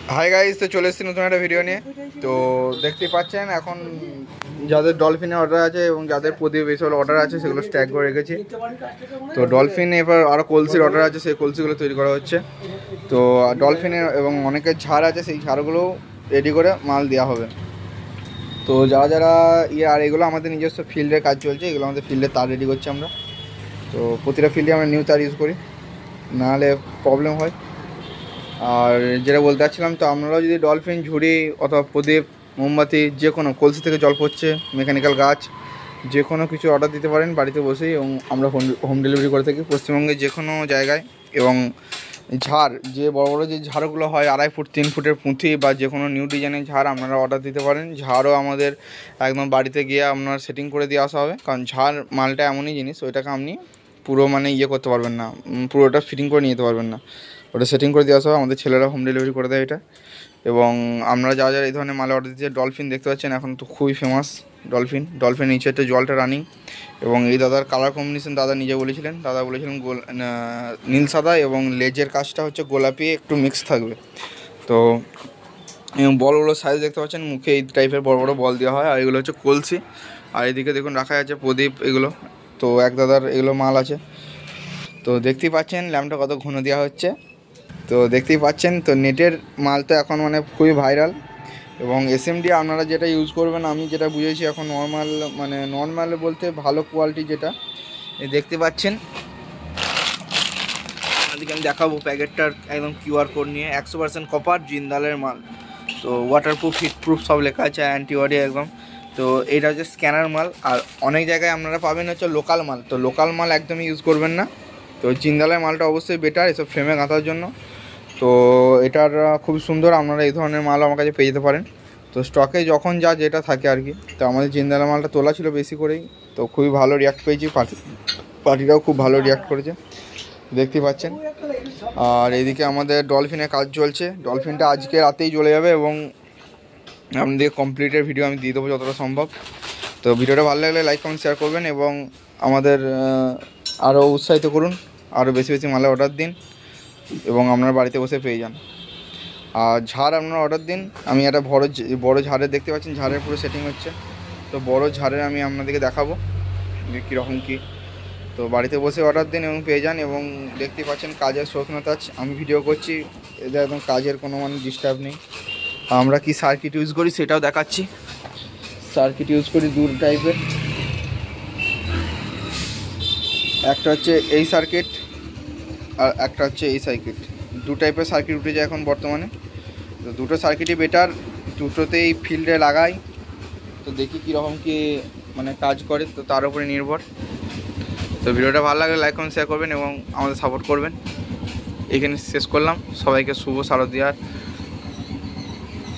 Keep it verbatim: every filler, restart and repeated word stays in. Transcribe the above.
Hi guys, তো চলে এসেছি নতুন একটা ভিডিও নিয়ে। তো দেখতেই পাচ্ছেন এখন যাদের ডলফিনের অর্ডার আছে এবং যাদের প্রদীপ এইসব অর্ডার আছে সেগুলো স্ট্যাক করে রেখেছি। তো ডলফিন এবার আরও কলসির অর্ডার আছে, সেই কলসিগুলো তৈরি করা হচ্ছে। তো ডলফিনের এবং অনেকের ঝাড় আছে, সেই ঝাড়গুলো রেডি করে মাল দেওয়া হবে। তো যারা যারা ইয়ে, আর এগুলো আমাদের নিজস্ব ফিল্ডের কাজ চলছে, এগুলো আমাদের ফিল্ডে তার রেডি করছি আমরা। তো প্রতিটা ফিল্ডে আমরা নিউ তার ইউজ করি, নাহলে প্রবলেম হয়। আর যেটা বলতে চাচ্ছিলাম, তো আপনারাও যদি ডলফিন, ঝুড়ি অথবা প্রদীপ, মোমবাতি, যে কোনো কলসি থেকে জল পড়ছে, মেকানিক্যাল গাছ, যে কোনো কিছু অর্ডার দিতে পারেন বাড়িতে বসেই, এবং আমরা হোম হোম ডেলিভারি করে থাকি পশ্চিমবঙ্গের যে কোনো জায়গায়। এবং ঝাড়, যে বড় বড় যে ঝাড়গুলো হয় আড়াই ফুট তিন ফুটের পুঁথি বা যে কোনো নিউ ডিজাইনের ঝাড় আপনারা অর্ডার দিতে পারেন। ঝাড়ও আমাদের একদম বাড়িতে গিয়ে আপনার সেটিং করে দিয়ে আসা হবে, কারণ ঝাড় মালটা এমনই জিনিস, ওইটাকে আপনি পুরো মানে ইয়ে করতে পারবেন না, পুরোটা ফিটিং করে নিয়ে যেতে পারবেন না, ওটা সেটিং করে দেওয়া হবে। আমাদের ছেলেরা হোম ডেলিভারি করে দেয় এটা। এবং আমরা যারা যারা এই ধরনের মাল অর্ডার দিচ্ছি, ডলফিন দেখতে পাচ্ছেন এখন তো খুবই ফেমাস ডলফিন। ডলফিন নিচে একটা জলটা রানিং, এবং এই দাদার কালার কম্বিনেশন দাদা নিজে বলেছিলেন, দাদা বলেছিলেন গোল নীল সাদা, এবং লেজের কাজটা হচ্ছে গোলাপি একটু মিক্স থাকবে। তো এবং বলগুলো সাইজ দেখতে পাচ্ছেন, মুখে এই টাইপের বড় বড় বল দেওয়া হয়। আর এগুলো হচ্ছে কলসি, আর এদিকে দেখুন রাখা আছে প্রদীপ, এগুলো তো এক দাদার এগুলো মাল আছে। তো দেখতেই পাচ্ছেন ল্যাম্পটা কত ঘন দেওয়া হচ্ছে, তো দেখতেই পাচ্ছেন। তো নেটের মাল তো এখন মানে খুবই ভাইরাল। এবং এসএমডি আপনারা যেটা ইউজ করবেন, আমি যেটা বুঝেছি এখন নর্মাল, মানে নর্মাল বলতে ভালো কোয়ালিটি যেটা দেখতে পাচ্ছেন, এদিকে আমি দেখাবো প্যাকেটটার একদম কিউআর কোড নিয়ে। একশো পার্সেন্ট কপার জিন্দালের মাল, তো ওয়াটারপ্রুফ, হিটপ্রুফ সব লেখা আছে, অ্যান্টিওয়ারি একদম। তো এইটা হচ্ছে স্ক্যানার মাল। আর অনেক জায়গায় আপনারা পাবেন হচ্ছে লোকাল মাল, তো লোকাল মাল একদমই ইউজ করবেন না। তো জিন্দালের মালটা অবশ্যই বেটার এসব ফ্রেমে গাঁথার জন্য। তো এটার খুব সুন্দর, আপনারা এই ধরনের মাল আমার কাছে পেয়ে যেতে পারেন। তো স্টকে যখন যা যেটা থাকে আর কি। তো আমাদের জিন্দালের মালটা তোলা ছিল বেশি করেই, তো খুবই ভালো রিয়াক্ট পেয়েছি, পার্টি পার্টিটাও খুব ভালো রিয়াক্ট করেছে, দেখতে পাচ্ছেন। আর এইদিকে আমাদের ডলফিনের কাজ চলছে, ডলফিনটা আজকে রাতেই চলে যাবে, এবং আপনাদের কমপ্লিটের ভিডিও আমি দিয়ে দেবো যতটা সম্ভব। তো ভিডিওটা ভালো লাগলে লাইক কমেন্ট শেয়ার করবেন, এবং আমাদের আরও উৎসাহিত করুন, আরও বেশি বেশি মালে অর্ডার দিন, এবং আপনার বাড়িতে বসে পেয়ে যান। আর ঝাড় আপনারা অর্ডার দিন। আমি একটা বড় বড় ঝাড়ের দেখতে পাচ্ছেন, ঝাড়ের পুরো সেটিং হচ্ছে। তো বড় ঝাড়ের আমি আপনাদেরকে দেখাবো যে কীরকম কী। তো বাড়িতে বসে অর্ডার দিন এবং পেয়ে যান। এবং দেখতে পাচ্ছেন কাজের সৌখিনতা, আমি ভিডিও করছি, এদের একদম কাজের কোনো মানে ডিস্টার্ব নেই। আমরা কি সার্কিট ইউজ করি সেটাও দেখাচ্ছি। সার্কিট ইউজ করি দু টাইপের, একটা হচ্ছে এই সার্কিট আর একটা হচ্ছে এই সার্কিট। দু টাইপের সার্কিট উঠেছে এখন বর্তমানে। তো দুটো সার্কিটই বেটার, দুটোতেই ফিল্ডে লাগাই। তো দেখি কীরকম কী মানে কাজ করে, তো তার উপরে নির্ভর। তো ভিডিওটা ভালো লাগলে লাইক কমেন্ট শেয়ার করবেন এবং আমাদের সাপোর্ট করবেন। এখানে শেষ করলাম। সবাইকে শুভ শারদীয়ার